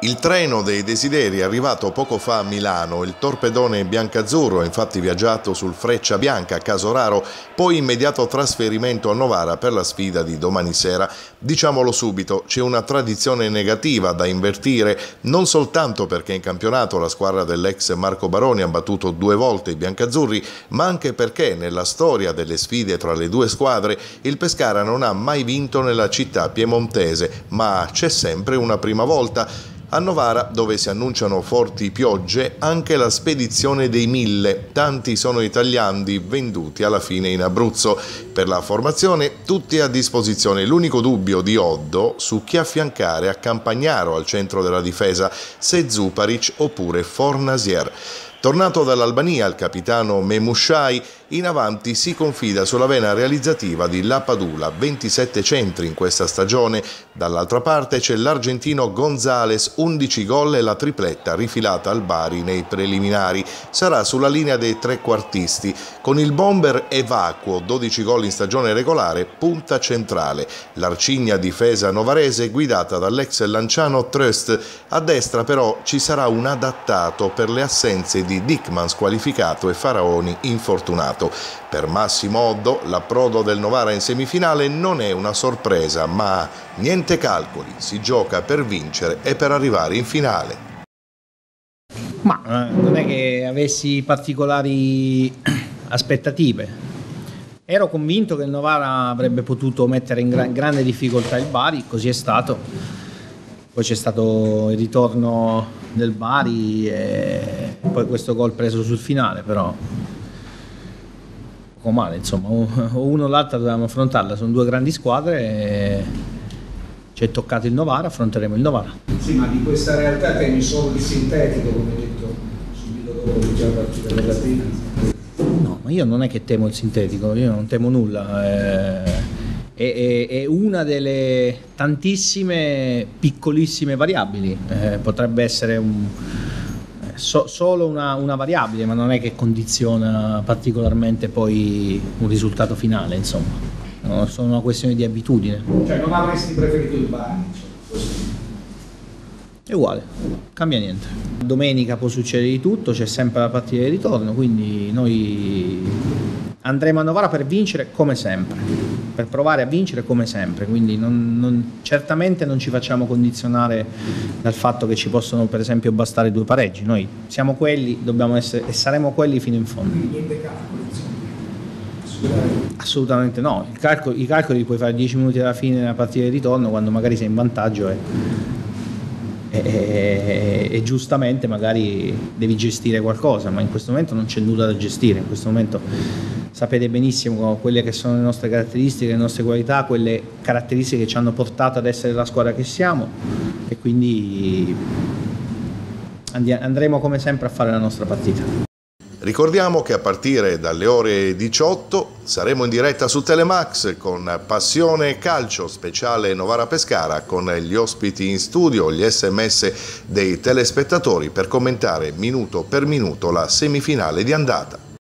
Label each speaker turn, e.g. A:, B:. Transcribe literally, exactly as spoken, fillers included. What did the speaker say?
A: Il treno dei desideri è arrivato poco fa a Milano. Il torpedone biancazzurro è infatti viaggiato sul Freccia Bianca a Casoraro, poi immediato trasferimento a Novara per la sfida di domani sera. Diciamolo subito, c'è una tradizione negativa da invertire, non soltanto perché in campionato la squadra dell'ex Marco Baroni ha battuto due volte i biancazzurri, ma anche perché nella storia delle sfide tra le due squadre il Pescara non ha mai vinto nella città piemontese, ma c'è sempre una prima volta. A Novara, dove si annunciano forti piogge, anche la spedizione dei mille. Tanti sono i tagliandi venduti alla fine in Abruzzo. Per la formazione tutti a disposizione. L'unico dubbio di Oddo su chi affiancare a Campagnaro al centro della difesa, se Zuparic oppure Fornasier. Tornato dall'Albania il capitano Memushai, in avanti si confida sulla vena realizzativa di Lapadula, ventisette centri in questa stagione. Dall'altra parte c'è l'argentino Gonzales, undici gol e la tripletta rifilata al Bari nei preliminari. Sarà sulla linea dei trequartisti. Con il bomber evacuo, dodici gol in stagione regolare, punta centrale. L'Arcigna difesa novarese guidata dall'ex lanciano Tröst. A destra però ci sarà un adattato per le assenze di Dickman squalificato e Faraoni infortunato. Per Massimo Oddo l'approdo del Novara in semifinale non è una sorpresa, ma niente calcoli, si gioca per vincere e per arrivare in finale.
B: Ma eh, non è che avessi particolari aspettative. Ero convinto che il Novara avrebbe potuto mettere in gra- grande difficoltà il Bari, così è stato. Poi c'è stato il ritorno del Bari e poi questo gol preso sul finale, però poco male, insomma, o uno o l'altro dovevamo affrontarla, sono due grandi squadre e ci è toccato il Novara, affronteremo il Novara.
C: Sì, ma di questa realtà temi solo il sintetico, come hai detto subito dopo l'ultima partita negativa?
B: No, ma io non è che temo il sintetico, io non temo nulla. Eh... È, è una delle tantissime piccolissime variabili, eh, potrebbe essere un, so, solo una, una variabile, ma non è che condiziona particolarmente poi un risultato finale, insomma, no, sono una questione di abitudine.
C: Cioè non avresti preferito il Bari?
B: È uguale, cambia niente. Domenica può succedere di tutto, c'è sempre la partita di ritorno, quindi noi andremo a Novara per vincere come sempre, per provare a vincere come sempre, quindi non, non, certamente non ci facciamo condizionare dal fatto che ci possono per esempio bastare due pareggi. Noi siamo quelli, dobbiamo essere e saremo quelli fino in fondo.
C: Niente calcoli, insomma.
B: Assolutamente no, I calcoli, i calcoli li puoi fare dieci minuti alla fine della partita di ritorno, quando magari sei in vantaggio e, e, e, e giustamente magari devi gestire qualcosa, ma in questo momento non c'è nulla da gestire. In questo momento sapete benissimo quelle che sono le nostre caratteristiche, le nostre qualità, quelle caratteristiche che ci hanno portato ad essere la squadra che siamo, e quindi andremo come sempre a fare la nostra partita.
A: Ricordiamo che a partire dalle ore diciotto saremo in diretta su Telemax con Passione Calcio speciale Novara Pescara, con gli ospiti in studio, gli sms dei telespettatori per commentare minuto per minuto la semifinale di andata.